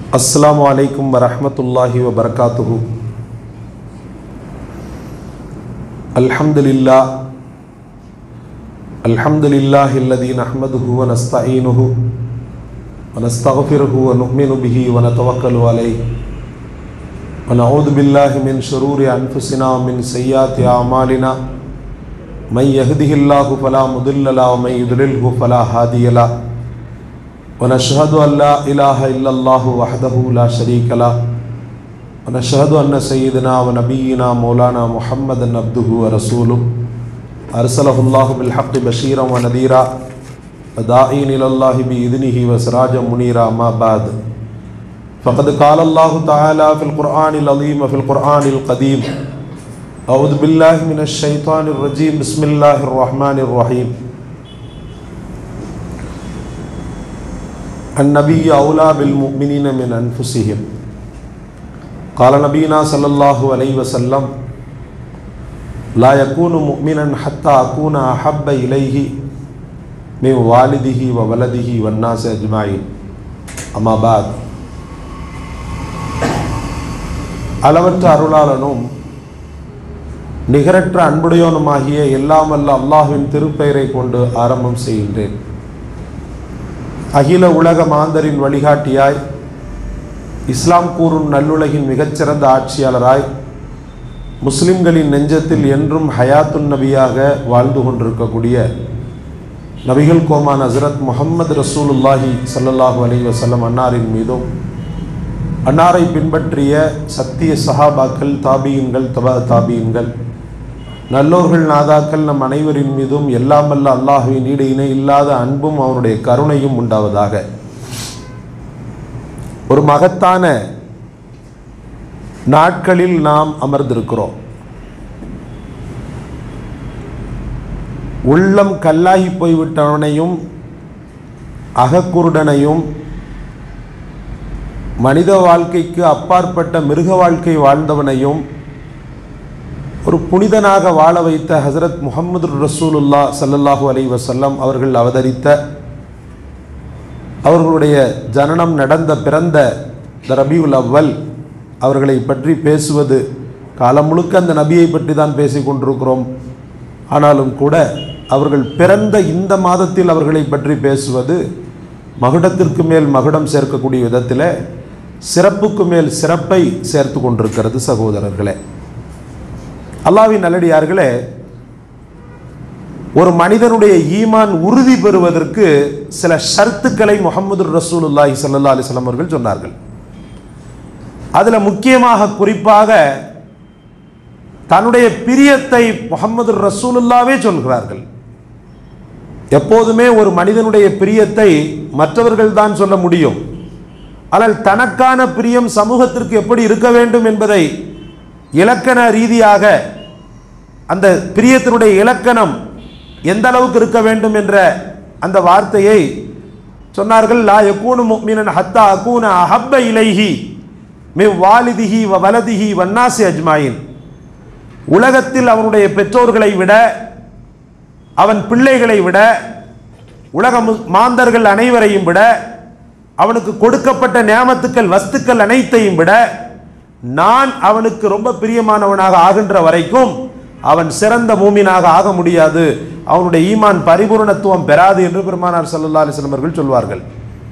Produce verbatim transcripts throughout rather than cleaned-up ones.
अस्सलामु अलैकुम वरहमतुल्लाहि वबरकातुहु। अल्हम्दुलिल्लाह अल्हम्दुलिल्लाहिल्लज़ी नहमदुहु व नस्तईनुहु व नस्तगफिरुहु व नु'मिनु बिही व नतवक्कलु अलैहि व नऊज़ु बिल्लाहि मिन शुरूरि अनफुसिना व मिन सय्यिआति अअमालिना मन यहदिहिल्लाहु फला मुदिल्ल लहु व मन युद्लिल्हु फला हादिय लहु व नशहदु अल्ला इलाहा इल्लल्लाहु वहदहु ला शरीक लहु व नशहदु अन्न सय्यिदना व नबिय्यिना मौलाना मुहम्मदन अब्दुहु व रसूलुहु अरसलहुल्लाहु बिल हक़्क़ि बशीरन व नदीरा व दाईन इलल्लाहि बिइज़्निहि व सिराजन मुनीरा। अम्मा बाद फ़क़द क़ाल अल्लाहु तआला फ़िल क़ुरआनिल अज़ीम व फ़िल क़ुरआनिल क़दीम अऊज़ु बिल्लाहि मिनश शैतानिर रजीम बिस्मिल्लाहिर रहमानिर रहीम। अन्नबिय्यु औला बिल मुमिनीन मिन अनफुसिहिम क़ाल नबीना सल्लल्लाहु अलैहि वसल्लम ला यकूनु मुमिनन हत्ता अकूना अहब्ब इलैहि मिन वालिदिही व वलदिही वन्नास अजमाइन। अम्मा बाद அளவற்ற அருளாளனும் நிகரற்ற அன்புடையோனுமாகிய எல்லாம் வல்ல அல்லாஹ்வின் திருப்பெயரை கொண்டு ஆரம்பம் செய்கின்றேன். அகில உலக மாந்தரின் வழிகாட்டியாய், இஸ்லாம் கூறும் நல்லுலகின் மிகச்சிறந்த ஆட்சியாளராய், முஸ்லிம்களின் நெஞ்சத்தில் என்றும் ஹயாத்துன் நபியாக வாழ்ந்து கொண்டிருக்கக்கூடிய நபிகள் கோமான் ஹஸரத் முஹம்மது ரசூலுல்லாஹி ஸல்லல்லாஹு அலைஹி வஸல்லம் அன்னாரின் மீதும் அன்னாரை பின்பற்றிய சத்திய சஹாபாக்கள், தாபியின்கள், தபா தாபியின்கள், நல்லோர்கள், நாதாக்கள் நம் அனைவரின் மீதும் எல்லாம் வல்ல அல்லாஹ்வின் ஈடு இணை இல்லாத அன்பும் அவனுடைய கருணையும் உண்டாவதாக. ஒரு மகத்தான நாட்களில் நாம் அமர்ந்திருக்கிறோம். உள்ளம் கல்லாகி போய்விட்டவனையும் அகக்குருடனையும் மனித வாழ்க்கைக்கு அப்பாற்பட்ட மிருக வாழ்க்கை வாழ்ந்தவனையும் ஒரு புனிதனாக வாழ வைத்த ஹஸரத் முஹம்மது ரசூலுல்லாஹ் ஸல்லல்லாஹு அலைஹி வஸல்லம் அவர்கள் அவதரித்த, அவர்களுடைய ஜனனம் நடந்த பிறந்த ரபியுல் அவ்வல் அவர்களை பற்றி பேசுவது, காலம் முழுக்க அந்த நபியை பற்றி தான் பேசி கொண்டிருக்கிறோம். ஆனாலும் கூட அவர்கள் பிறந்த இந்த மாதத்தில் அவர்களை பற்றி பேசுவது மகுடத்திற்கு மேல் மகுடம் சேர்க்கக்கூடிய விதத்தில் சிறப்புக்கு மேல் சிறப்பை சேர்த்து கொண்டிருக்கிறது. சகோதரர்களே, அல்லாஹ்வின் நல்லடியார்களே, ஒரு மனிதனுடைய ஈமான் உறுதி பெறுவதற்கு சில ஷர்த்துக்களை முஹம்மது ரசூலுல்லாஹி ஸல்லல்லாஹு அலைஹி வஸல்லம் அவர்கள் சொன்னார்கள். அதில் முக்கியமாக குறிப்பாக தன்னுடைய பிரியத்தை முஹம்மது ரசூலுல்லாஹ்வே சொல்கிறார்கள். எப்போதுமே ஒரு மனிதனுடைய பிரியத்தை மற்றவர்கள் தான் சொல்ல முடியும். ஆனால் தனக்கான பிரியம் சமூகத்திற்கு எப்படி இருக்க வேண்டும் என்பதை இலக்கண ரீதியாக அந்த பிரியத்தினுடைய இலக்கணம் எந்த அளவுக்கு இருக்க வேண்டும் என்ற அந்த வார்த்தையை சொன்னார்கள். லா யகூனு முஃமினன் ஹத்தா அகூன அஹப்ப இலைஹி மின் வாலிதிஹி வ வலதிஹி வன்னாசி அஜ்மாயின். உலகத்தில் அவனுடைய பெற்றோர்களை விட, அவன் பிள்ளைகளை விட, உலக மாந்தர்கள் அனைவரையும் விட, அவனுக்கு கொடுக்கப்பட்ட நியாமத்துக்கள் வஸ்துக்கள் அனைத்தையும் விட நான் அவனுக்கு ரொம்ப பிரியமானவனாக ஆகின்ற வரைக்கும் அவன் சிறந்த மூமினாக ஆக முடியாது, அவனுடைய ஈமான் பரிபூர்ணத்துவம் பெறாது என்று பெருமானார் ஸல்லல்லாஹு அலைஹி வஸல்லம் அவர்கள் சொல்வார்கள்.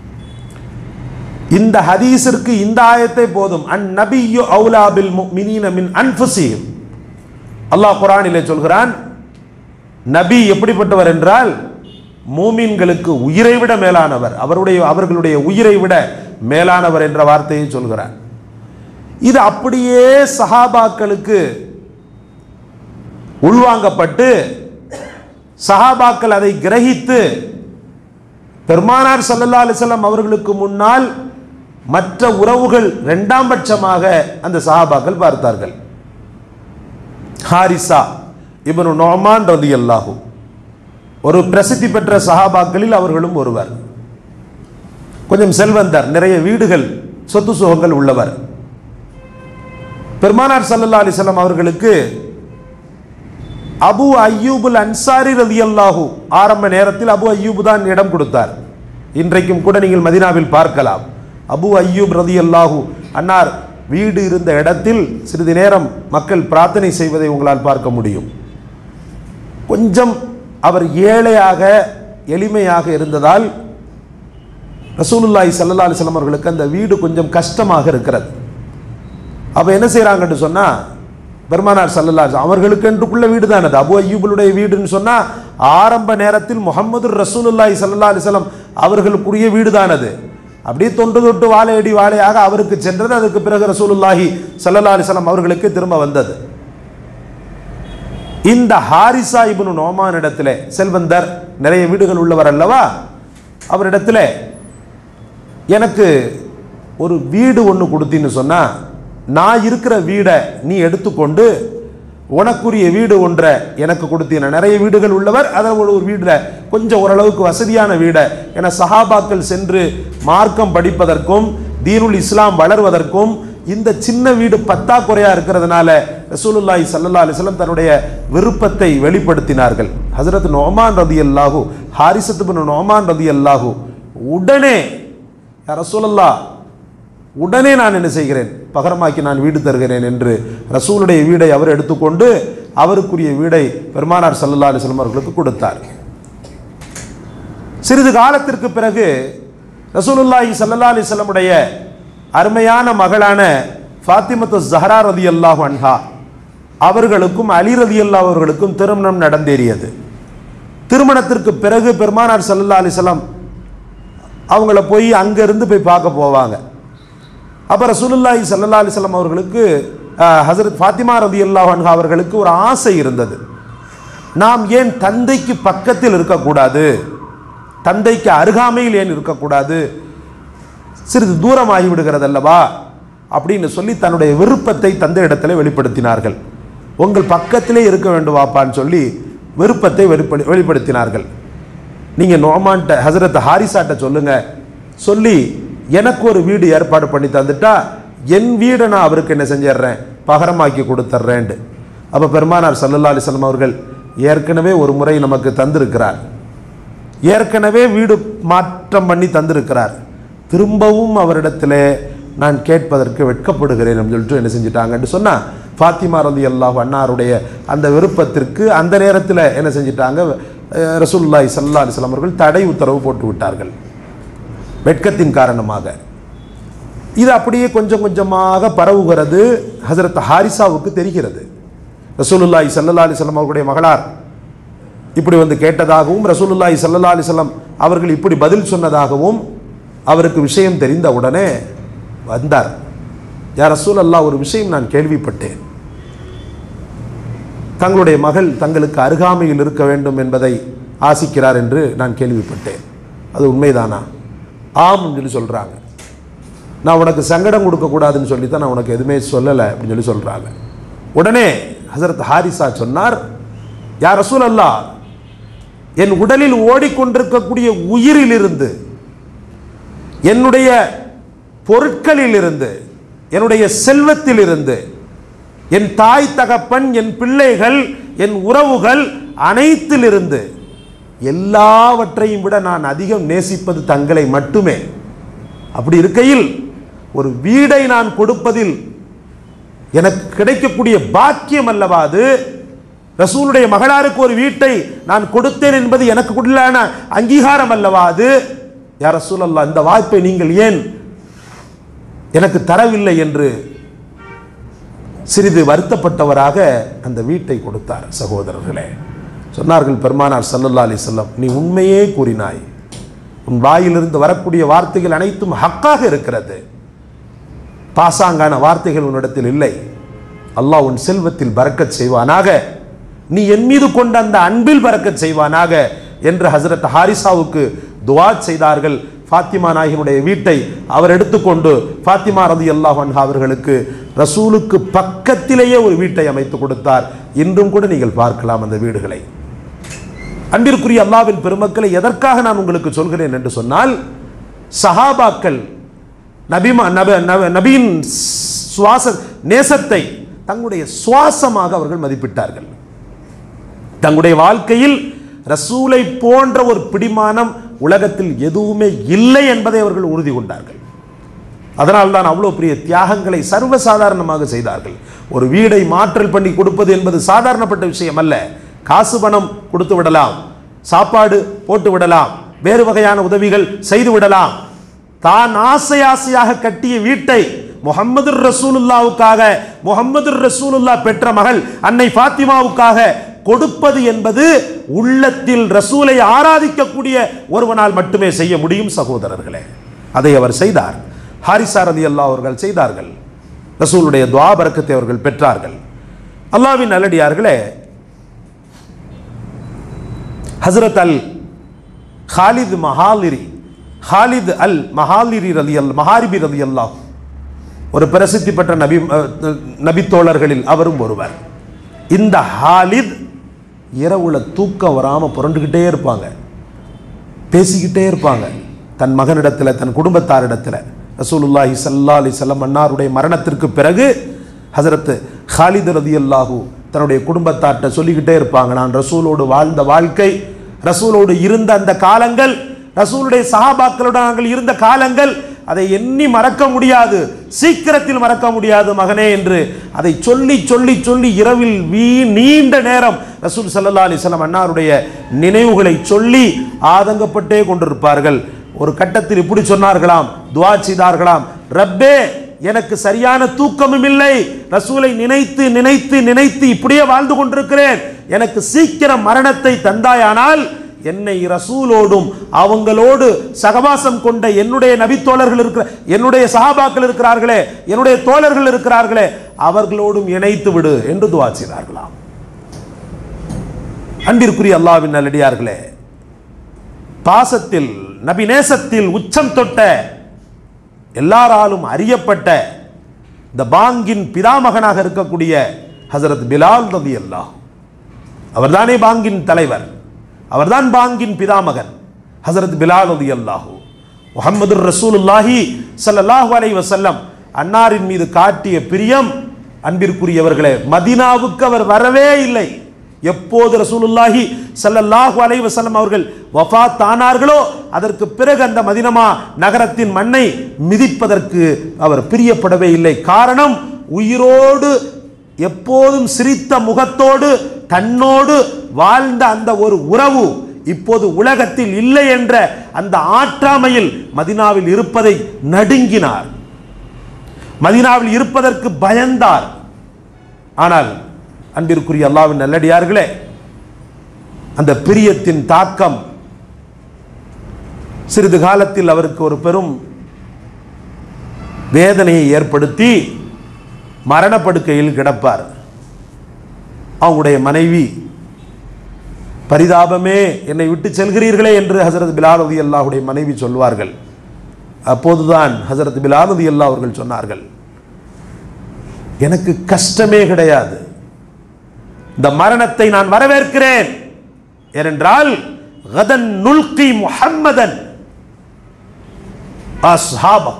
இந்த ஹதீஸிற்கு இந்த ஆயத்தை போதும். அன் நபியு அவுலா பில் முஃமினீன மின் அன்ஃபுஸிஹிம். அல்லாஹ் குர்ஆனிலே சொல்கிறான், நபி எப்படிப்பட்டவர் என்றால் மூமின்களுக்கு உயிரை விட மேலானவர், அவருடைய அவர்களுடைய உயிரை விட மேலானவர் என்ற வார்த்தையை சொல்கிறார். இது அப்படியே சஹாபாக்களுக்கு உள்வாங்கப்பட்டு சஹாபாக்கள் அதை கிரகித்து பெருமானார் ஸல்லல்லாஹு அலைஹி வஸல்லம் அவர்களுக்கு முன்னால் மற்ற உறவுகள் இரண்டாம் பட்சமாக அந்த சஹாபாக்கள் பார்த்தார்கள். ஹாரிசா இப்னு நுஅமான் ரலியல்லாஹு ஒரு பிரசித்தி பெற்ற சஹாபாக்களில் அவர்களும் ஒருவர். கொஞ்சம் செல்வந்தர், நிறைய வீடுகள், சொத்து சுகங்கள் உள்ளவர். பெருமானார் ஸல்லல்லாஹு அலைஹி வஸல்லம் அவர்களுக்கு அபு அய்யூபுல் அன்சாரி ரலியல்லாஹு ஆரம்ப நேரத்தில் அபு அய்யூப் தான் இடம் கொடுத்தார். இன்றைக்கும் கூட நீங்கள் மதீனாவில் பார்க்கலாம். அபு அய்யூப் ரலியல்லாஹு அன்னார் வீடு இருந்த இடத்தில் சிறிது நேரம் மக்கள் பிரார்த்தனை செய்வதை உங்களால் பார்க்க முடியும். கொஞ்சம் அவர் ஏழையாக எளிமையாக இருந்ததால் ரசூலுல்லாஹி ஸல்லல்லாஹு அலைஹி வஸல்லம் அவர்களுக்கு அந்த வீடு கொஞ்சம் கஷ்டமாக இருக்கிறது. அப்போ என்ன செய்கிறாங்கன்னு சொன்னால், பெருமானார் ஸல்லல்லாஹு அலைஹி வஸல்லம் அவர்களுக்கு என்றுக்குள்ள வீடு தான் அது. அபு அய்யூபுடைய வீடுன்னு சொன்னால் ஆரம்ப நேரத்தில் முஹம்மது ரசூலுல்லாஹி ஸல்லல்லாஹு அலைஹி வஸல்லம் அவர்களுக்குரிய வீடு தான் அது. அப்படியே தொன்று தொட்டு வாழையடி வாழையாக அவருக்கு சென்றது. அதுக்கு பிறகு ரசூலுல்லாஹி ஸல்லல்லாஹு அலைஹி வஸல்லம் அவர்களுக்கு திரும்ப வந்தது. இந்த ஹாரிசா இப்னு நோமான் இடத்துல, செல்வந்தர், நிறைய வீடுகள் உள்ளவர் அல்லவா, அவரிடத்துல எனக்கு ஒரு வீடு ஒன்று கொடுத்தின்னு சொன்னால், நான் இருக்கிற வீடை நீ எடுத்துக்கொண்டு உனக்குரிய வீடு ஒன்றை எனக்கு கொடுத்தீன. நிறைய வீடுகள் உள்ளவர், அதில் ஒரு வீட்டில் கொஞ்சம் ஓரளவுக்கு வசதியான வீடை, என சஹாபாக்கள் சென்று மார்க்கம் படிப்பதற்கும் தீனுல் இஸ்லாம் வளர்வதற்கும் இந்த சின்ன வீடு பத்தாக்குறையாக இருக்கிறதுனால ரசூலுல்லாஹி ஸல்லல்லாஹு அலைஹி வஸல்லம் தன்னுடைய விருப்பத்தை வெளிப்படுத்தினார்கள். ஹஸரத் நுஅமான் ரலியல்லாஹு, ஹாரிஸத் இப்னு நுஅமான் ரலியல்லாஹு உடனே, யா ரசூலல்லாஹ், உடனே நான் என்ன செய்கிறேன், பகரமாக்கி நான் வீடு தருகிறேன் என்று ரசூலுடைய வீடை அவர் எடுத்துக்கொண்டு அவருக்குரிய வீடை பெருமானார் ஸல்லல்லாஹு அலைஹி வஸல்லம் அவர்களுக்கு கொடுத்தார். சிறிது காலத்திற்கு பிறகு ரசூலுல்லாஹி ஸல்லல்லாஹு அலைஹி வஸல்லம் உடைய அருமையான மகளான ஃபாத்திமத்து ஸஹ்ரா ரலியல்லாஹு அன்ஹா அவர்களுக்கும் அலி ரலியல்லாஹு அவர்களுக்கும் திருமணம் நடந்தேறியது. திருமணத்திற்கு பிறகு பெருமானார் ஸல்லல்லாஹு அலைஹி வஸல்லம் அவங்கள போய் அங்கிருந்து போய் பார்க்க போவாங்க. அப்போ ரசூலுல்லாஹி ஸல்லல்லாஹு அலைஹி வஸல்லம் அவர்களுக்கு ஹஸரத் ஃபாத்திமா ரலியல்லாஹு அன்ஹா அவர்களுக்கு ஒரு ஆசை இருந்தது. நாம் ஏன் தந்தைக்கு பக்கத்தில் இருக்கக்கூடாது, தந்தைக்கு அருகாமையில் ஏன் இருக்கக்கூடாது, சிறிது தூரமாகி விடுகிறது அல்லவா அப்படின்னு சொல்லி தன்னுடைய விருப்பத்தை தந்தை இடத்துல வெளிப்படுத்தினார்கள். உங்கள் பக்கத்திலே இருக்க வேண்டும் வாப்பான்னு சொல்லி விருப்பத்தை வெளிப்படுத்தினார்கள். நீங்கள் நோமான்ட்ட ஹஸரத் ஹாரிசாட்ட சொல்லுங்க, சொல்லி எனக்கு ஒரு வீடு ஏற்பாடு பண்ணி தந்துட்டா என் வீடை நான் அவருக்கு என்ன செஞ்சிடுறேன், பகரமாக்கி கொடுத்துட்றேன். அப்போ பெருமானார் ஸல்லல்லாஹு அலைஹி வஸல்லம் அவர்கள் ஏற்கனவே ஒரு முறை நமக்கு தந்திருக்கிறார், ஏற்கனவே வீடு மாற்றம் பண்ணி தந்திருக்கிறார், திரும்பவும் அவரிடத்துல நான் கேட்பதற்கு வெட்கப்படுகிறேன் அப்படின்னு சொல்லிட்டு என்ன செஞ்சிட்டாங்கன்னு சொன்னால், ஃபாத்திமா ரலியல்லாஹு அன்னாருடைய அந்த விருப்பத்திற்கு அந்த நேரத்தில் என்ன செஞ்சிட்டாங்க, ரசூலுல்லாஹி ஸல்லல்லாஹு அலைஹி வஸல்லம் அவர்கள் தடை உத்தரவு போட்டு விட்டார்கள் வெட்கத்தின் காரணமாக. இது அப்படியே கொஞ்சம் கொஞ்சமாக பரவுகிறது. ஹஸரத் ஹாரிசாவுக்கு தெரிகிறது ரசூலுல்லாஹி ஸல்லல்லாஹு அலைஹி வஸல்லம் அவர்களுடைய மகளார் இப்படி வந்து கேட்டதாகவும் ரசூலுல்லாஹி ஸல்லல்லாஹு அலைஹி வஸல்லம் அவர்கள் இப்படி பதில் சொன்னதாகவும் அவருக்கு விஷயம் தெரிந்த உடனே வந்தார். யா ரசூலல்லாஹ், ஒரு விஷயம் நான் கேள்விப்பட்டேன், தங்களுடைய மகள் தங்களுக்கு அருகாமையில் இருக்க வேண்டும் என்பதை ஆசிக்கிறார் என்று நான் கேள்விப்பட்டேன், அது உண்மைதானா? ஆம் சொல்லி சொல்கிறாங்க. நான் உனக்கு சங்கடம் கொடுக்கக்கூடாதுன்னு சொல்லி தான் நான் உனக்கு எதுவுமே சொல்லலை அப்படின்னு சொல்லி சொல்கிறாங்க. உடனே ஹஸரத் ஹாரிசா சொன்னார், யா ரசூலல்லாஹ், என் உடலில் ஓடிக்கொண்டிருக்கக்கூடிய உயிரிலிருந்து, என்னுடைய பொருட்களில் இருந்து, என்னுடைய செல்வத்தில் இருந்து, என் தாய் தகப்பன், என் பிள்ளைகள், என் உறவுகள் அனைத்திலிருந்து எல்லாவற்றையும் விட நான் அதிகம் நேசிப்பது தங்களை மட்டுமே. அப்படி இருக்கையில் ஒரு வீடை நான் கொடுப்பதில் எனக்கு கிடைக்கக்கூடிய பாக்கியம் அல்லவா அது, ரசூலுடைய மகளாருக்கு ஒரு வீட்டை நான் கொடுத்தேன் என்பது எனக்கு உள்ளான அங்கீகாரம் அல்லவா அது. யா ரசூலல்லாஹ், இந்த வாய்ப்பை நீங்கள் ஏன் எனக்கு தரவில்லை என்று சிறிது வருத்தப்பட்டவராக அந்த வீட்டை கொடுத்தார். சகோதரர்களே, சொன்னார்கள் பெருமானார் ஸல்லல்லாஹு அலைஹி வஸல்லம், நீ உண்மையே கூறினாய், உன் வாயிலிருந்து வரக்கூடிய வார்த்தைகள் அனைத்தும் ஹக்காக இருக்கிறது, பாசாங்கான வார்த்தைகள் உன்னிடத்தில் இல்லை. அல்லாஹ் உன் செல்வத்தில் பரக்கத் செய்வானாக, நீ என் மீது கொண்ட அந்த அன்பில் பரக்கத் செய்வானாக என்று ஹஸரத் ஹாரிசாவுக்கு துஆ செய்தார்கள். ஃபாத்திமா நாயகினுடைய வீட்டை அவர் எடுத்துக்கொண்டு ஃபாத்திமா ரலியல்லாஹு அன்ஹா அவர்களுக்கு ரசூலுக்கு பக்கத்திலேயே ஒரு வீட்டை அமைத்து கொடுத்தார். இன்றும் கூட நீங்கள் பார்க்கலாம் அந்த வீடுகளை. அன்பிற்குரிய அல்லாஹ்வின் பெருமக்களை, எதற்காக நான் உங்களுக்கு சொல்கிறேன் என்று சொன்னால், சஹாபாக்கள் நபிமா நபியின் சுவாச நேசத்தை தங்களுடைய சுவாசமாக அவர்கள் மதிப்பிட்டார்கள். தங்களுடைய வாழ்க்கையில் ரசூலை போன்ற ஒரு பிடிமானம் உலகத்தில் எதுவுமே இல்லை என்பதை அவர்கள் உறுதி கொண்டார்கள். அதனால் தான் அவ்வளோ பெரிய தியாகங்களை சர்வசாதாரணமாக செய்தார்கள். ஒரு வீடை மாற்றல் பண்ணி கொடுப்பது என்பது சாதாரணப்பட்ட விஷயம் அல்ல. காசு பணம் கொடுத்து விடலாம், சாப்பாடு போட்டு விடலாம், வேறு வகையான உதவிகள் செய்து விடலாம். தான் ஆசை ஆசையாக கட்டிய வீட்டை முஹம்மது ரசூலுல்லாவுக்காக, முஹம்மது ரசூலுல்லா பெற்ற மகள் அன்னை ஃபாத்திமாவுக்காக கொடுப்பது என்பது உள்ளத்தில் ரசூலை ஆராதிக்கக்கூடிய ஒருவனால் மட்டுமே செய்ய முடியும் சகோதரர்களே. அதை அவர் செய்தார். ஹாரிஸா ரலியல்லாஹு அவர்கள் செய்தார்கள். ரசூலுடைய துஆ பரக்கத்தை அவர்கள் பெற்றார்கள். அல்லாஹ்வின் நல்லடியார்களே, ஹஸ்ரத் அல் ஹாலித் மஹாலிரி ஹாலித் அல் மஹாலிரி ரலியல் மஹாரிபி ரலியல்லாஹு ஒரு பிரசித்தி பெற்ற நபி நபி தோழர்களில் அவரும் ஒருவர். இந்த ஹாலித் இரவுல தூக்கம் வராமல் புரண்டுக்கிட்டே இருப்பாங்க, பேசிக்கிட்டே இருப்பாங்க தன் மகனிடத்தில், தன் குடும்பத்தாரிடத்தில். ரசூலுல்லாஹி ஸல்லல்லாஹு அலைஹி வஸல்லம் அன்னாருடைய மரணத்திற்கு பிறகு ஹஸரத் ஹாலித் ரலியல்லாஹு தன்னுடைய குடும்பத்தார்ட்ட சொல்லிக்கிட்டே இருப்பாங்க, நான் ரசூலோடு வாழ்ந்த வாழ்க்கை, ரசூலோடு இருந்த அந்த காலங்கள், ரசூலுடைய சஹாபாக்களோடு நாங்கள் இருந்த காலங்கள், அதை எண்ணி மறக்க முடியாது, சீக்கிரத்தில் மறக்க முடியாது மகனே என்று அதை சொல்லி சொல்லி சொல்லி இரவில் வீ நீண்ட நேரம் ரசூல் ஸல்லல்லாஹு அலைஹி வஸல்லம் அன்னாருடைய நினைவுகளை சொல்லி ஆதங்கப்பட்டே கொண்டிருப்பார்கள். ஒரு கட்டத்தில் இப்படி சொன்னார்களாம், துஆ செய்தார்களாம், ரப்பே எனக்கு சரியான தூக்கமும் இல்லை, ரசூலை நினைத்து நினைத்து நினைத்து இப்படியே வாழ்ந்து கொண்டிருக்கிறேன், எனக்கு சீக்கிரம் மரணத்தை தந்தாயானால் என்னை ரசூலோடும் அவங்களோடு சகவாசம் கொண்ட என்னுடைய நபித்தோழர்கள் இருக்கிற என்னுடைய சஹாபாக்கள் இருக்கிறார்களே, என்னுடைய தோழர்கள் இருக்கிறார்களே, அவர்களோடும் இணைத்து விடு என்று துஆ செய்தார்களாம். அன்பிற்குரிய அல்லாஹ்வின் நல்லடியார்களே, பாசத்தில் நபி நேசத்தில் உச்சம் தொட்ட, எல்லாராலும் அறியப்பட்ட இந்த பாங்கின் பிதாமகனாக இருக்கக்கூடிய ஹஸரத் பிலால் ரலியல்லாஹு, அவர்தானே பாங்கின் தலைவர், அவர்தான் பாங்கின் பிதாமகன் ஹஸரத் பிலால் ரலியல்லாஹு. முஹம்மது ரசூலுல்லாஹி ஸல்லல்லாஹு அலைஹி வஸல்லம் அன்னாரின் மீது காட்டிய பிரியம், அன்பிற்குரியவர்களே, மதீனாவுக்கு அவர் வரவே இல்லை. எப்போது ரசூலுல்லாஹி ஸல்லல்லாஹு அலைஹி வஸல்லம் அவர்கள் வஃபாத் ஆனார்களோ அதற்கு பிறகு அந்த மதீனா நகரத்தின் மண்ணை மிதிப்பதற்கு அவர் பிரியப்படவே இல்லை. காரணம், உயிரோடு எப்போதும் சிரித்த முகத்தோடு தன்னோடு வாழ்ந்த அந்த ஒரு உறவு இப்போது உலகத்தில் இல்லை என்ற அந்த ஆற்றாமையில் மதீனாவில் இருப்பதை நடுங்கினார், மதீனாவில் இருப்பதற்கு பயந்தார். ஆனால் அன்பிற்குரிய அல்லாஹ்வின் நல்லடியார்களே, அந்த பிரியத்தின் தாக்கம் சிறிது காலத்தில் அவருக்கு ஒரு பெரும் வேதனையை ஏற்படுத்தி மரணப்படுக்கையில் கிடப்பார். அவங்களுடைய மனைவி, பரிதாபமே என்னை விட்டு செல்கிறீர்களே என்று ஹஸரத் பிலால் ரலியல்லாஹுடைய மனைவி சொல்வார்கள். அப்போதுதான் ஹஸரத் பிலால் ரலியல்லாஹு அவர்கள் சொன்னார்கள், எனக்கு கஷ்டமே கிடையாது, இந்த மரணத்தை நான் வரவேற்கிறேன். ஏனென்றால் கதன் நுல்கி முஹம்மதன் அஸ்ஹாபா,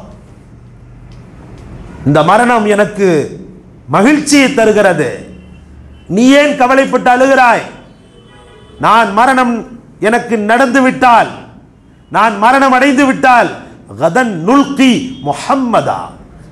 இந்த மரணம் எனக்கு மகிழ்ச்சியை தருகிறது. நீ ஏன் கவலைப்பட்டு அழுகிறாய்? நான் மரணம் எனக்கு நடந்து விட்டால், நான் மரணம் அடைந்து விட்டால், கதன் நுல்கி முஹம்மதா,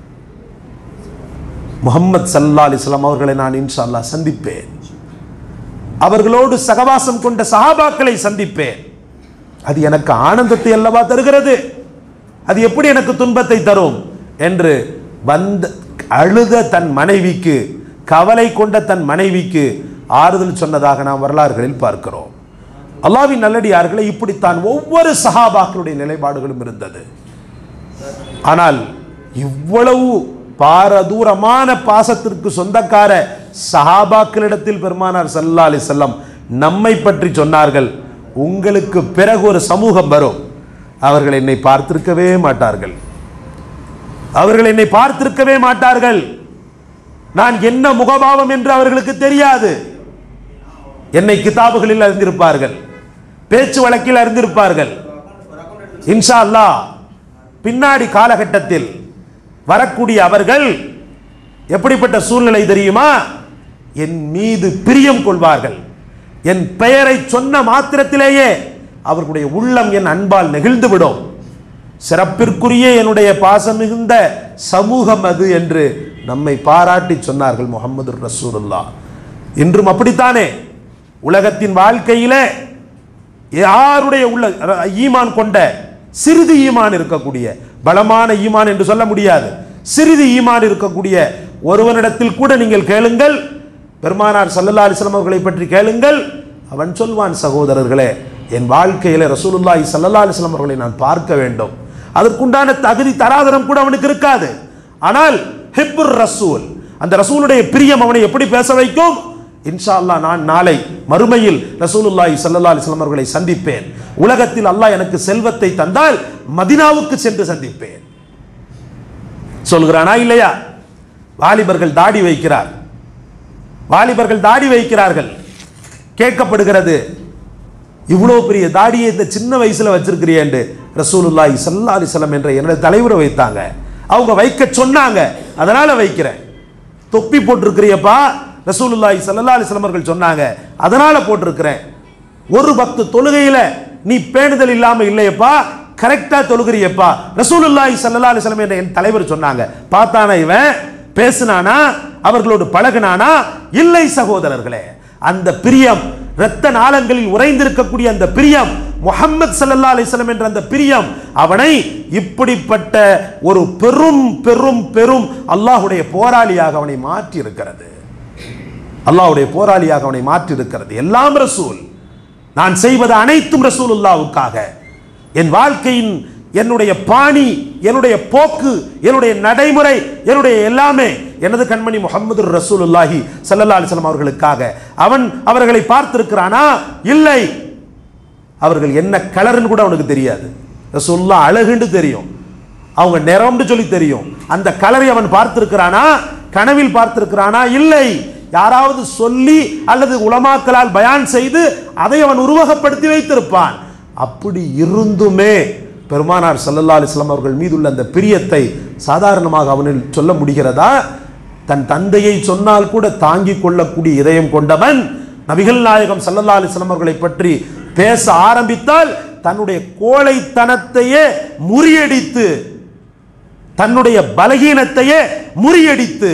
முஹம்மது ஸல்லல்லாஹு அலைஹி வஸல்லம் அவர்களை நான் இன்ஷா அல்லாஹ் சந்திப்பேன், அவர்களோடு சகவாசம் கொண்ட சஹாபாக்களை சந்திப்பேன். அது எனக்கு ஆனந்தத்தை அல்லவா தருகிறது, அது எப்படி எனக்கு துன்பத்தை தரும் என்று வந்த அழுத தன் மனைவிக்கு, கவலை கொண்ட தன் மனைவிக்கு ஆறுதல் சொன்னதாக நாம் வரலாறுகளில் பார்க்கிறோம். அல்லாஹ்வின் நல்லடியார்களை, இப்படித்தான் ஒவ்வொரு சஹாபாக்களுடைய நிலைப்பாடுகளும் இருந்தது. ஆனால் இவ்வளவு பாரதூரமான பாசத்திற்கு சொந்தக்கார சஹாபாக்களிடத்தில் பெருமானார் ஸல்லல்லாஹு அலைஹி வஸல்லம் நம்மை பற்றி சொன்னார்கள், உங்களுக்கு பிறகு ஒரு சமூகம் வரும், அவர்கள் என்னை பார்த்திருக்கவே மாட்டார்கள், அவர்கள் என்னை பார்த்திருக்கவே மாட்டார்கள், நான் என்ன முகபாவம் என்று அவர்களுக்கு தெரியாது. என்னை கிதாபுகளில் அறிந்திருப்பார்கள், பேச்சு வழக்கில் அறிந்திருப்பார்கள். இன்ஷா அல்லாஹ் பின்னாடி காலகட்டத்தில் வரக்கூடிய அவர்கள் எப்படிப்பட்ட சூழ்நிலை தெரியுமா? என் மீது பிரியம் கொள்வார்கள். என் பெயரை சொன்ன மாத்திரத்திலேயே அவர்களுடைய உள்ளம் என் அன்பால் நெகிழ்ந்து விடும். சிறப்பிற்குரிய என்னுடைய பாசம் மிகுந்த சமூகம் அது என்று நம்மை பாராட்டி சொன்னார்கள் முஹம்மது ரசூலுல்லாஹ். இன்றும் அப்படித்தானே உலகத்தின் வாழ்க்கையிலே யாருடைய உள்ள ஈமான் கொண்ட சிறிது ஈமான் இருக்கக்கூடிய, பலமான ஈமான் என்று சொல்ல முடியாது, சிறிது ஈமான் இருக்கக்கூடிய ஒருவனிடத்தில் கூட நீங்கள் கேளுங்கள், பெருமானார் ஸல்லல்லாஹு அலைஹி வஸல்லம் அவர்களை பற்றி கேளுங்கள், அவன் சொல்வான், சகோதரர்களே என் வாழ்க்கையில ரசூலுல்லாஹி ஸல்லல்லாஹு அலைஹி வஸல்லம் அவர்களை நான் பார்க்க வேண்டும். அதற்குண்டான தகுதி தராதரம் கூட அவனுக்கு இருக்காது. ஆனால் ஹிப்புர் ரசூல், அந்த ரசூலுடைய பிரியம் அவனை எப்படி பேச வைக்கும்? இன்ஷா அல்லாஹ் நான் நாளை மறுமையில் ரசூலுல்லாஹி ஸல்லல்லாஹு அலைஹி வஸல்லம் அவர்களை சந்திப்பேன். உலகத்தில் அல்லாஹ் எனக்கு செல்வத்தை தந்தால் மதீனாவுக்கு சென்று சந்திப்பேன் சொல்கிறானா இல்லையா? வாலிபர்கள் தாடி வைக்கிறார், வாலிபர்கள் தாடி வைக்கிறார்கள். கேட்கப்படுகிறது, இவ்வளவு பெரிய தாடியை இந்த சின்ன வயசுல வச்சிருக்கிறீங்க ரசூலுல்லாஹி ஸல்லல்லாஹு அலைஹி வஸல்லம் என்ற என்னுடைய தலைவரை வைத்தாங்க, அவங்க வைக்க சொன்னாங்க, அதனால வைக்கிறேன். தொப்பி போட்டிருக்கிறியப்பா, ரசூலுல்லாஹி ஸல்லல்லாஹு அலைஹி வஸல்லம் அவர்கள் சொன்னாங்க, அதனால போட்டிருக்கிறேன். ஒரு பக்து தொழுகையில நீ பேணுதல் இல்லாம இல்லையப்பா, கரெக்டா தொழுகிறியப்பா, ரசூலுல்லாஹி ஸல்லல்லாஹு அலைஹி வஸல்லம் என்ற என் தலைவர் சொன்னாங்க. பார்த்தானா இவன், பேசினானா, அவர்களோடு பழகினானா? இல்லை சகோதரர்களே. அந்த பிரியம், இரத்த நாளங்களில் உறைந்திருக்கக்கூடிய அந்த பிரியம், முஹம்மது ஸல்லல்லாஹு அலைஹி வஸல்லம் என்ற அந்த பிரியம் அவனை இப்படிப்பட்ட ஒரு பெரும் பெரும் பெரும் அல்லாஹ்வுடைய போராளியாக அவனை மாற்றி இருக்கிறது. அல்லாஹ்வுடைய போராளியாக அவனை மாற்றி இருக்கிறது. எல்லாம் ரசூல், நான் செய்வது அனைத்தும் ரசூலுல்லாஹ்வுக்காக. என் வாழ்க்கையின் என்னுடைய பாணி, என்னுடைய போக்கு, என்னுடைய நடைமுறை, என்னுடைய எல்லாமே எனது கண்மணி முஹம்மது ரசூலுல்லாஹி ஸல்லல்லாஹு அலைஹி வஸல்லம் அவர்களுக்காக. அவன் அவர்களை பார்த்திருக்கிறானா? இல்லை. அவர்கள் என்ன கலர்னு கூட அவனுக்கு தெரியாது. ரசூலுல்லாஹ் அழகுன்னு தெரியும், அவங்க நிறம்னு சொல்லி தெரியும். அந்த கலரை அவன் பார்த்திருக்கிறானா? கனவில் பார்த்திருக்கிறானா? இல்லை. யாராவது சொல்லி அல்லது உலமாக்களால் பயான் செய்து அதை அவன் உருவகப்படுத்தி வைத்திருப்பான். அப்படி இருந்துமே பெருமானார் ஸல்லல்லாஹு அலைஹி வஸல்லம் அவர்கள் மீதுள்ள அந்த பிரியத்தை சாதாரணமாக அவனில் சொல்ல முடிகிறதா? தன் தந்தையை சொன்னால் கூட தாங்கிக் கொள்ளக்கூடிய இதயம் கொண்டவன் நபிகள் நாயகம் ஸல்லல்லாஹு அலைஹி வஸல்லம் அவர்களை பற்றி பேச ஆரம்பித்தால் தன்னுடைய கோழைத்தனத்தையே முறியடித்து, தன்னுடைய பலகீனத்தையே முறியடித்து,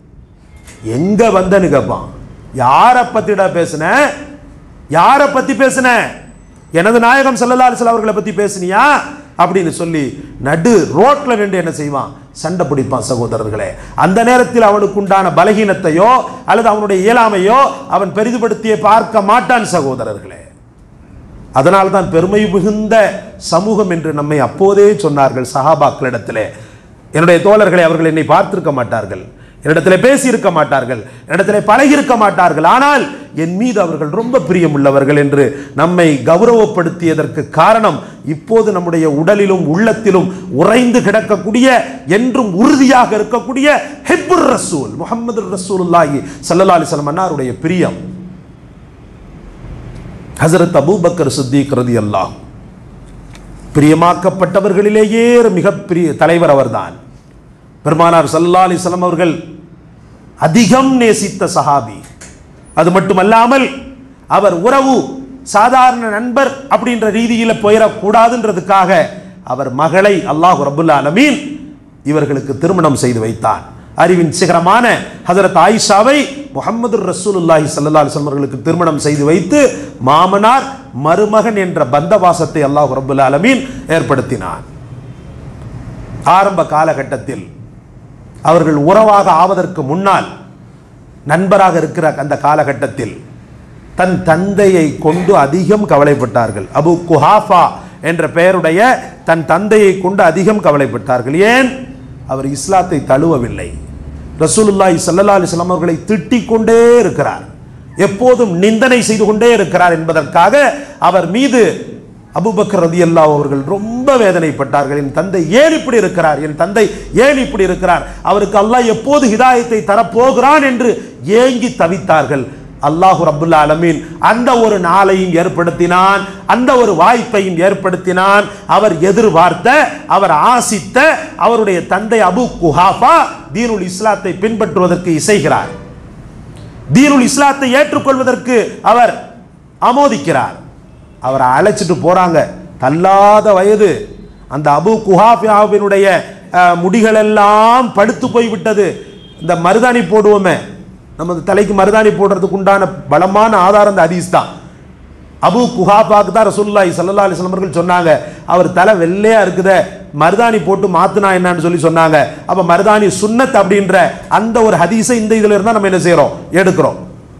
எங்க வந்தன்னு கேட்பான். யாரை பத்திடா பேசுன? யாரை பத்தி பேசுன? எனது நாயகம் ஸல்லல்லாஹு அலைஹி வஸல்லம் அவர்களை பத்தி பேசுனியா அப்படின்னு சொல்லி நடு ரோட்ல நின்று என்ன செய்வான்? சண்டை பிடிப்பான். சகோதரர்களே, அந்த நேரத்தில் அவனுக்கு உண்டான பலகீனத்தையோ அல்லது அவனுடைய இயலாமையோ அவன் பெரிதுபடுத்தியே பார்க்க மாட்டான். சகோதரர்களே, அதனால்தான் பெருமை மிகுந்த சமூகம் என்று நம்மை அப்போதே சொன்னார்கள் சஹாபாக்களிடத்திலே. என்னுடைய தோழர்களை அவர்கள் என்னை பார்த்திருக்க மாட்டார்கள், என்னிடத்தில் பேசி இருக்க மாட்டார்கள், என்னிடத்தில் பழகி இருக்க மாட்டார்கள், ஆனால் என் மீது அவர்கள் ரொம்ப பிரியம் உள்ளவர்கள் என்று நம்மை கௌரவப்படுத்தியதற்கு காரணம் இப்போது நம்முடைய உடலிலும் உள்ளத்திலும் உறைந்து கிடக்கக்கூடிய, என்றும் உறுதியாக இருக்கக்கூடிய ஹிப்புர் ரசூல் முஹம்மது ரசூலுல்லாஹி ஸல்லல்லாஹு அலைஹி வஸல்லம் அன்னாருடைய பிரியம். ஹஸரத் அபூபக்கர் சித்திக் ரலியல்லாஹு பிரியமாக்கப்பட்டவர்களிலேயே மிகப்பெரிய தலைவர் அவர்தான். பெருமானார் ஸல்லல்லாஹு அலைஹி வஸல்லம் அவர்கள் அதிகம் நேசித்த சஹாபி. அது மட்டுமல்லாமல் அவர் உறவு சாதாரண நண்பர் அப்படின்ற ரீதியில் போயிடக்கூடாதுன்றதுக்காக அவர் மகளை அல்லாஹ் ரப்புல் ஆலமீன் இவர்களுக்கு திருமணம் செய்து வைத்தான். அறிவின் சிகரமான ஹஜரத் ஆயிஷாவை முஹம்மது ரசூலுல்லாஹி ஸல்லல்லாஹு அலைஹி வஸல்லம் அவர்களுக்கு திருமணம் செய்து வைத்து மாமனார் மருமகன் என்ற பந்தவாசத்தை அல்லாஹ் ரப்புல் ஆலமீன் ஏற்படுத்தினான். ஆரம்ப காலகட்டத்தில் அவர்கள் உறவாக ஆவதற்கு முன்னால் நண்பராக இருக்கிற அந்த காலகட்டத்தில் தன் தந்தையை கொண்டு அதிகம் கவலைப்பட்டார்கள். அபு குஹாஃபா என்ற பெயருடைய தன் தந்தையை கொண்டு அதிகம் கவலைப்பட்டார்கள். ஏன்? அவர் இஸ்லாத்தை தழுவவில்லை. ரசூலுல்லாஹி ஸல்லல்லாஹு அலைஹி வஸல்லம் அவர்களை திட்டிக் கொண்டே இருக்கிறார், எப்போதும் நிந்தனை செய்து கொண்டே இருக்கிறார் என்பதற்காக அவர் மீது அபூபக்கர் ரலியல்லாஹு அவர்கள் ரொம்ப வேதனைப்பட்டார்கள். என் தந்தை ஏன் இப்படி இருக்கிறார், என் தந்தை ஏன் இப்படி இருக்கிறார், அவருக்கு அல்லாஹ் எப்போது ஹிதாயத்தை தரப்போகிறான் என்று ஏங்கி தவித்தார்கள். அல்லாஹு ரப்புல் ஆலமீன் அந்த ஒரு நாளையும் ஏற்படுத்தினான், அந்த ஒரு வாய்ப்பையும் ஏற்படுத்தினான். அவர் எதிர்பார்த்த, அவர் ஆசித்த அவருடைய தந்தை அபு குஹாஃபா தீனுல் இஸ்லாத்தை பின்பற்றுவதற்கு இசைகிறார், தீனுல் இஸ்லாத்தை ஏற்றுக்கொள்வதற்கு அவர் ஆமோதிக்கிறார். அவரை அழைச்சிட்டு போறாங்க. தள்ளாத வயது, அந்த அபு குஹாஃபாவினுடைய முடிகள் எல்லாம் படுத்து போய்விட்டது. இந்த மருதாணி போடுவோமே, நமது தலைக்கு மருதாணி போடுறதுக்கு உண்டான பலமான ஆதாரம் இந்த ஹதீஸ் தான். அபு குஹாஃபாவுக்கு தான் ரசூலுல்லாஹி ஸல்லல்லாஹு அலைஹி வஸல்லம் அவர்கள் சொன்னாங்க, அவர் தலை வெள்ளையா இருக்குதே, மருதாணி போட்டு மாத்துனா என்னன்னு சொல்லி சொன்னாங்க. அப்ப மருதாணி சுன்னத் அப்படின்ற அந்த ஒரு ஹதீஸை இந்த இதுல இருந்தா நம்ம என்ன செய்யறோம், எடுக்கிறோம்.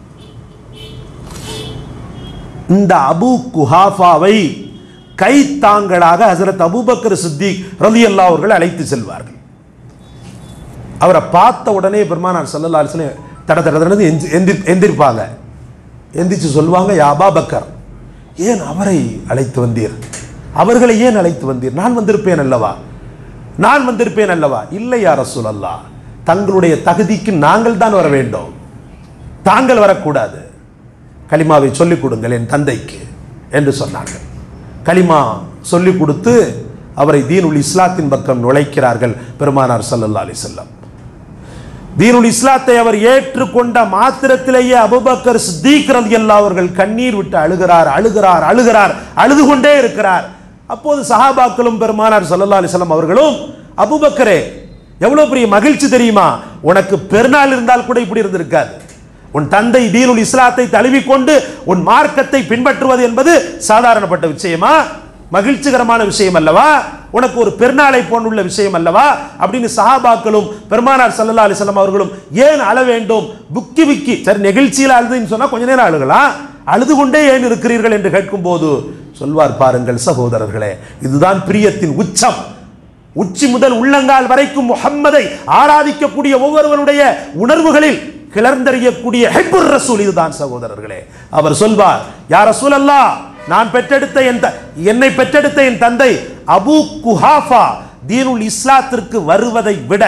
இந்த அபு குஹாஃபாவை கைத்தாங்களாக ஹஸரத் அபூபக்கர் சித்திக் ரலியல்லாஹு அவர்கள் அழைத்து செல்வார்கள். அவரை பார்த்த உடனே பெருமானார் ஸல்லல்லாஹு அலைஹி வஸல்லம் தட தட தடன்னு எந்திரிப்பாங்க. எந்திரிச்சு சொல்லுவாங்க, யா அபூபக்கர், ஏன் அவரை அழைத்து வந்தீர், அவர்களை ஏன் அழைத்து வந்தீர், நான் வந்திருப்பேன் அல்லவா, நான் வந்திருப்பேன் அல்லவா. இல்லை யா ரசூலல்லாஹ், தங்களுடைய தகுதிக்கு நாங்கள் தான் வர வேண்டும், தாங்கள் வரக்கூடாது. கலிமாவை சொல்லிக் கொடுங்கள் என் தந்தைக்கு என்று சொன்னார்கள். கலிமா சொல்லிக் கொடுத்து அவரை தீனுல் இஸ்லாத்தின் பக்கம் நுழைக்கிறார்கள் பெருமானார் ஸல்லல்லாஹு அலைஹி வஸல்லம். தீனுல் இஸ்லாத்தை அவர் ஏற்றுக்கொண்ட மாத்திரத்திலேயே அபூபக்கர் சித்திக் ரலியல்லாஹு அவர்கள் கண்ணீர் விட்டு அழுகிறார் அழுகிறார் அழுகிறார் அழுது கொண்டே இருக்கிறார். அப்போது சஹாபாக்களும் பெருமானார் ஸல்லல்லாஹு அலைஹி வஸல்லம் அவர்களும், அபூபக்கரே, எவ்வளவு பெரிய மகிழ்ச்சி தெரியுமா, உனக்கு பெருநாள் இருந்தால் கூட இப்படி இருந்திருக்காது. உன் தந்தை தீனுல் இஸ்லாத்தை தழுவிக்கொண்டு உன் மார்க்கத்தை பின்பற்றுவது என்பது சாதாரணப்பட்ட விஷயமா, மகிழ்ச்சிகரமான விஷயம் அல்லவா, உனக்கு ஒரு பெருநாளை போன்றுள்ள விஷயம் அல்லவா அப்படின்னு சஹாபாக்களும் பெருமானார் ஸல்லல்லாஹு அலைஹி வஸல்லம் அவர்களும் ஏன் அழ வேண்டும், புக்கி புக்கி, சரி நெகிழ்ச்சியில் அழுதுன்னு சொன்னா கொஞ்ச நேரம் அழுகலாம், அழுது கொண்டே ஏன் இருக்கிறீர்கள் என்று கேட்கும் போது சொல்வார், பாருங்கள் சகோதரர்களே, இதுதான் பிரியத்தின் உச்சம். உச்சி முதல் உள்ளங்கால் வரைக்கும் முஹம்மதை ஆராதிக்கக்கூடிய ஒவ்வொருவருடைய உணர்வுகளில் கிளர்ந்தறியக்கூடிய ஹிப்புர் ரசூல் இதுதான் சகோதரர்களே. அவர் சொல்வார், யா ரசூலல்லாஹ், நான் பெற்றெடுத்த என் என்னை பெற்றெடுத்த என் தந்தை அபு குஹாஃபா தீனுல் இஸ்லாத்திற்கு வருவதை விட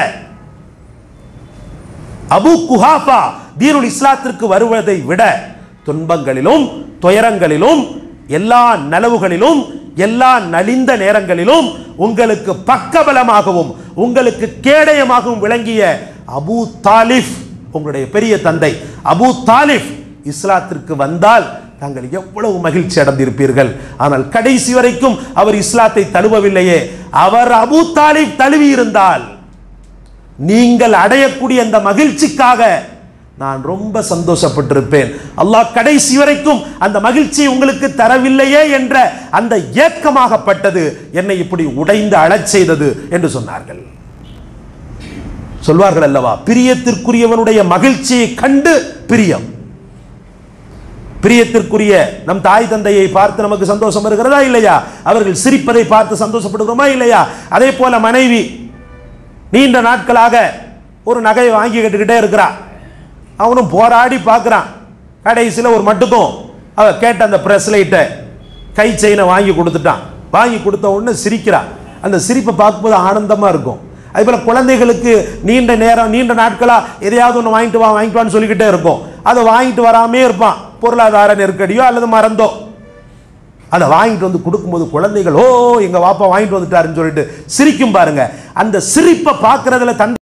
அபு குஹாஃபா தீனுல் இஸ்லாத்திற்கு வருவதை விட துன்பங்களிலும் துயரங்களிலும் எல்லா நலவுகளிலும் எல்லா நலிந்த நேரங்களிலும் உங்களுக்கு பக்கபலமாகவும் உங்களுக்கு கேடயமாகவும் விளங்கிய அபு தாலிப், உங்களுடைய பெரிய தந்தை அபு தாலிப் இஸ்லாத்திற்கு வந்தால் தாங்கள் எவ்வளவு மகிழ்ச்சி அடைந்திருப்பீர்கள். ஆனால் கடைசி வரைக்கும் அவர் இஸ்லாத்தை தழுவவில்லையே, அவர் அபு தாலிப் தழுவி இருந்தால் நீங்கள் அடையக்கூடிய அந்த மகிழ்ச்சிக்காக நான் ரொம்ப சந்தோஷப்பட்டிருப்பேன். அல்லாஹ் கடைசி வரைக்கும் அந்த மகிழ்ச்சியை உங்களுக்கு தரவில்லையே என்ற அந்த ஏக்கமாகப்பட்டது என்னை இப்படி உடைந்து அழச் செய்தது என்று சொன்னார்கள். சொல்வார்கள் அல்லவா, பிரியத்திற்குரியவனுடைய மகிழ்ச்சியை கண்டு பிரியம். பிரியத்திற்குரிய நம் தாய் தந்தையை பார்த்து நமக்கு சந்தோஷம் வருகிறதா இல்லையா, அவர்கள் சிரிப்பதை பார்த்து சந்தோஷப்படுகிறோமா இல்லையா. அதே போல மனைவி நீண்ட நாட்களாக ஒரு நகையை வாங்கி கேட்டுக்கிட்டே இருக்கிறா, அவனும் போராடி பார்க்கிறான், கடைசியில் ஒரு மட்டுக்கும் அவ கேட்ட அந்த பிரஸ்லைட்டை கை செயினை வாங்கி கொடுத்துட்டான். வாங்கி கொடுத்த உடனே சிரிக்கிறான். அந்த சிரிப்பை பார்க்கும்போது ஆனந்தமா இருக்கும். அதே போல குழந்தைகளுக்கு நீண்ட நேரம் நீண்ட நாட்களா எதையாவது ஒன்று வாங்கிட்டு வா வாங்கிட்டு வான்னு சொல்லிக்கிட்டே இருக்கும். அதை வாங்கிட்டு வராமே இருப்பான், பொருளாதார நெருக்கடியோ அல்லது மறந்தோ. அதை வாங்கிட்டு வந்து கொடுக்கும்போது குழந்தைகள், ஓ எங்க வாப்பா வாங்கிட்டு வந்துட்டாருன்னு சொல்லிட்டு சிரிக்கும் பாருங்க. அந்த சிரிப்பை பார்க்கறதுல தன்